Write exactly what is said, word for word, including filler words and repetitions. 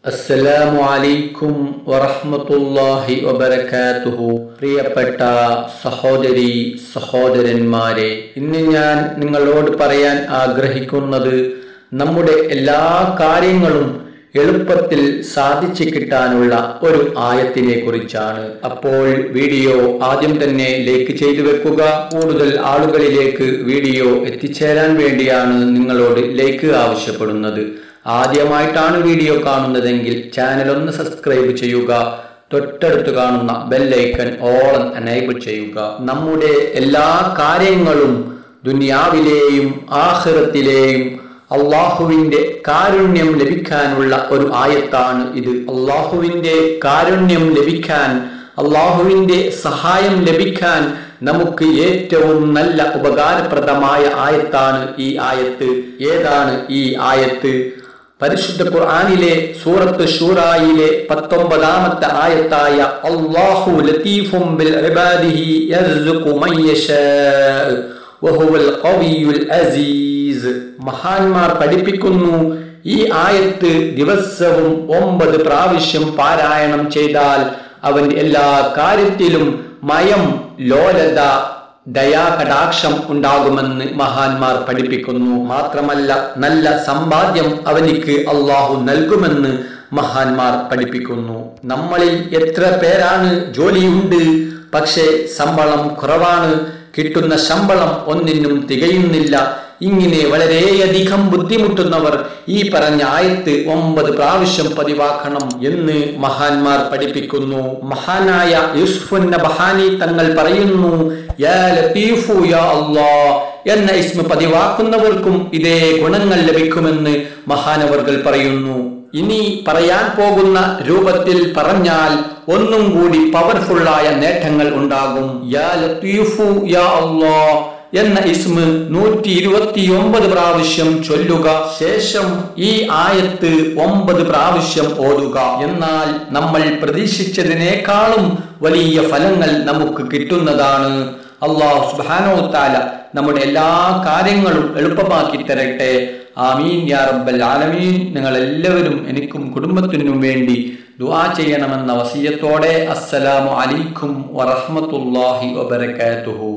അസ്സലാമു അലൈക്കും വറഹ്മത്തുള്ളാഹി വബറകാതുഹു. പ്രിയപ്പെട്ട സഹോദരി സഹോദരന്മാരെ, ഇന്ന് ഞാൻ നിങ്ങളോട് പറയാൻ ആഗ്രഹിക്കുന്നത് നമ്മുടെ എല്ലാ കാര്യങ്ങളും എളുപ്പത്തിൽ സാധിച്ചു കിട്ടാനുള്ള ഒരു ആയത്തിനെ കുറിച്ചാണ്. അപ്പോൾ വീഡിയോ ആദ്യം തന്നെ ലൈക്ക് ചെയ്തു വെക്കുക. കൂടുതൽ ആളുകളിലേക്ക് വീഡിയോ എത്തിച്ചേരാൻ വേണ്ടിയാണ് നിങ്ങളോട് ലൈക്ക് ആവശ്യപ്പെടുന്നത്. ആദ്യമായിട്ടാണ് വീഡിയോ കാണുന്നതെങ്കിൽ ചാനൽ ഒന്ന് സബ്സ്ക്രൈബ് ചെയ്യുക. തൊട്ടടുത്ത് കാണുന്ന ബെല്ലൈക്കൺ ഓൾ എനേബിൾ ചെയ്യുക. നമ്മുടെ എല്ലാ കാര്യങ്ങളും ദുനിയാവിലെയും ആഖിറത്തിലെയും അള്ളാഹുവിന്റെ കാരുണ്യം ലഭിക്കാനുള്ള ഒരു ആയത്താണ് ഇത്. അള്ളാഹുവിന്റെ കാരുണ്യം ലഭിക്കാൻ, അള്ളാഹുവിന്റെ സഹായം ലഭിക്കാൻ നമുക്ക് ഏറ്റവും നല്ല ഉപകാരപ്രദമായ ആയത്താണ് ഈ ആയത്ത്. ഏതാണ് ഈ ആയത്ത്? പരിശുദ്ധ ഖുർആനിലെ സൂറത്ത് ശൂറായിലെ പത്തൊമ്പതാമത്തെ ആയത്തായ അല്ലാഹു ലതീഫും ബിൽ ഇബാദിഹി യർസുഖു മൻ യശാഅ വഹുവൽ ഖവിയ്യുൽ അസീസ്. മഹാന്മാർ പഠിപ്പിക്കുന്നു, ഈ ആയത്ത് ദിവസവും ഒമ്പത് പ്രാവശ്യം പാരായണം ചെയ്താൽ അവൻ എല്ലാ കാര്യത്തിലും മയം, ലോലത, ദയാകടാക്ഷം ഉണ്ടാകുമെന്ന് മഹാന്മാർ പഠിപ്പിക്കുന്നു. മാത്രമല്ല, നല്ല സമ്പാദ്യം അവനിക്ക് അള്ളാഹു നൽകുമെന്ന് മഹാന്മാർ പഠിപ്പിക്കുന്നു. നമ്മളിൽ എത്ര പേരാണ് ജോലിയുണ്ട്, പക്ഷേ ശമ്പളം കുറവാണ്, കിട്ടുന്ന ശമ്പളം ഒന്നിനും തികയുന്നില്ല. ഇങ്ങനെ വളരെയധികം ബുദ്ധിമുട്ടുന്നവർ ഈ പറഞ്ഞ ആയത്ത് ഒമ്പത് പ്രാവശ്യം പതിവാക്കണം എന്ന് മഹാന്മാർ പഠിപ്പിക്കുന്നു. മഹാനായ യൂസുഫ് നബഹാനി തങ്ങൾ പറയുന്നു, യാ ലതീഫു യാ അല്ലാഹ് എന്ന ഇസ്മ പതിവാക്കുന്നവർക്കും ഇതേ ഗുണങ്ങൾ ലഭിക്കുമെന്ന് മഹാനവർകൾ പറയുന്നു. ഇനി പറയാൻ പോകുന്ന രൂപത്തിൽ പറഞ്ഞാൽ ഒന്നും കൂടി പവർഫുള്ളായ നേട്ടങ്ങൾ ഉണ്ടാകും. യാ ലതീഫു യാ അല്ലാഹ് എന്ന ഇസ്മ നൂറ്റി ഇരുപത്തി ഒമ്പത് പ്രാവശ്യം ചൊല്ലുക. ശേഷം ഈ ആയത്ത് ഒമ്പത് പ്രാവശ്യം ഓതുക. എന്നാൽ നമ്മൾ പ്രതീക്ഷിച്ചതിനേക്കാളും വലിയ ഫലങ്ങൾ നമുക്ക് കിട്ടുന്നതാണ്. അല്ലാഹു സുബ്ഹാനഹു വ തആല നമ്മുടെ എല്ലാ കാര്യങ്ങളും എളുപ്പമാക്കി തരട്ടെ. ആമീൻ യാ റബ്ബൽ ആലമീൻ. നിങ്ങൾ എല്ലാവരും എനിക്കും കുടുംബത്തിനും വേണ്ടി ദുആ ചെയ്യണമെന്ന വസിയത്തോടെ അസ്സലാമു അലൈക്കും വറഹ്മത്തുള്ളാഹി വബറകാതുഹു.